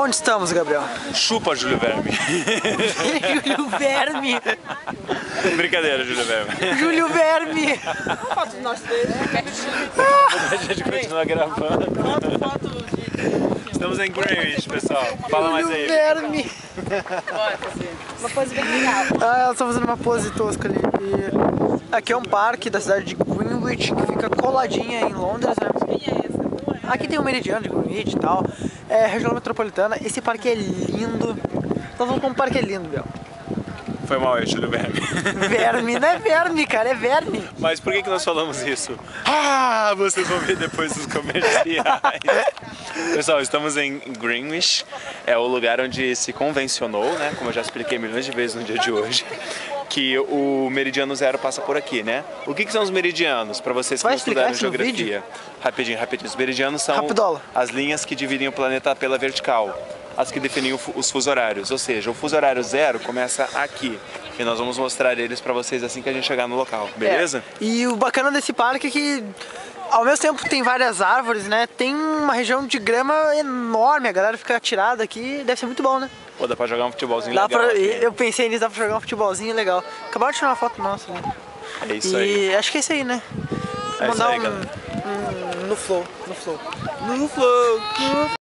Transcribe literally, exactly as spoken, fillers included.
Onde estamos, Gabriel? Chupa, Júlio Verme. Júlio Verme. Brincadeira, Júlio Verme. Júlio Verme. A gente continua gravando. Estamos em Greenwich, pessoal. Fala mais aí. Júlio Verme. Uma pose bem legal. Ah, ela tá fazendo uma pose tosca ali. E aqui é um parque da cidade de Greenwich, que fica coladinha em Londres, né? Aqui tem o meridiano de Greenwich e tal. É região metropolitana. Esse parque é lindo. Nós vamos como o parque é lindo, Bel. Foi mal aí, Júlio Verme. Verme, não é verme, cara, é verme. Mas por que que nós falamos isso? Ah, vocês vão ver depois dos comerciais. Pessoal, estamos em Greenwich. É o lugar onde se convencionou, né? Como eu já expliquei milhões de vezes no dia de hoje, que o meridiano zero passa por aqui, né? O que que são os meridianos, para vocês que Vai não estudaram explicar isso no geografia? Rapidinho, rapidinho. Os meridianos são Rapidola. as linhas que dividem o planeta pela vertical, as que definem os fuso horários, ou seja, o fuso horário zero começa aqui. E nós vamos mostrar eles para vocês assim que a gente chegar no local, beleza? É. E o bacana desse parque é que, ao mesmo tempo que tem várias árvores, né? Tem uma região de grama enorme, a galera fica atirada aqui, deve ser muito bom, né? Pô, dá pra jogar um futebolzinho Dá legal pra, aqui. eu pensei nisso, dá pra jogar um futebolzinho legal. Acabaram de tirar uma foto nossa, né? É isso e aí. acho que é isso aí, né? É isso Mandar aí, um, galera. um no flow, no flow. No flow.